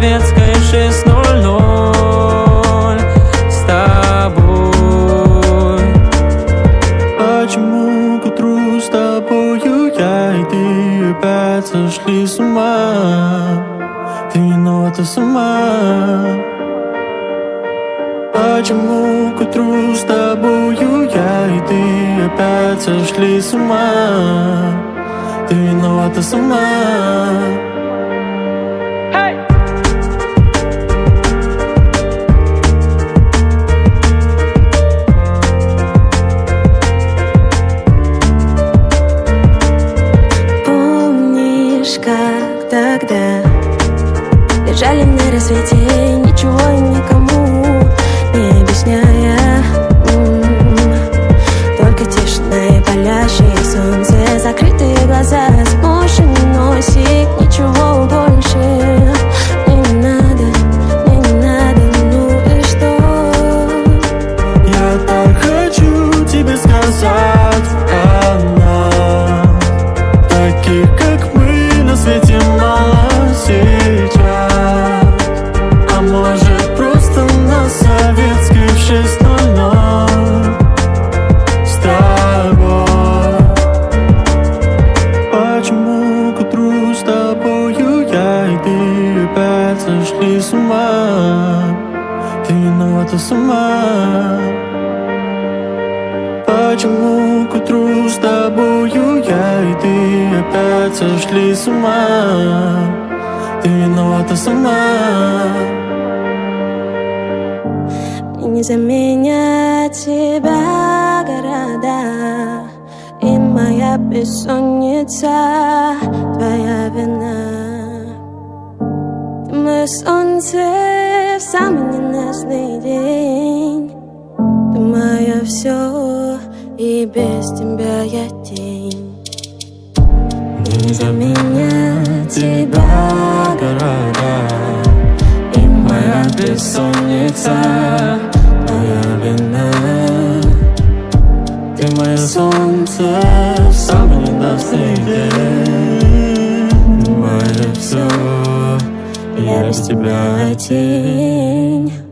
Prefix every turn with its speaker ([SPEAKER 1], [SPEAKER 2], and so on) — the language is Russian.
[SPEAKER 1] советской 6:00 с тобой.
[SPEAKER 2] Почему к утру с тобою я и ты опять сошли с ума? Ты виновата сама. Почему к утру с тобою я и ты опять сошли с ума? Ты виновата сама.
[SPEAKER 3] Как тогда лежали на рассвете, ничего и никому не объясняя, только тишина и палящее солнце, закрытые глаза, сморщенный носик, ничего больше. Мне не надо, ну и что?
[SPEAKER 2] Я так хочу тебе сказать о нас, таких как мы на свете мало сейчас. А может просто на советской в 6:00 с тобой. Почему к утру с тобою я и ты опять сошли с ума? Ты виновата сама. Почему к утру с тобою я и ты опять сошли с ума? Ты виновата сама.
[SPEAKER 3] Мне не заменят тебя города, и моя бессонница твоя вина. Ты мое солнце в самый ненастный день, ты мое все, и без тебя я тень.
[SPEAKER 2] Не заменят тебя города, и моя бессонница твоя вина. Ты мое солнце в самый ненастный день, мое все, я без тебя тень.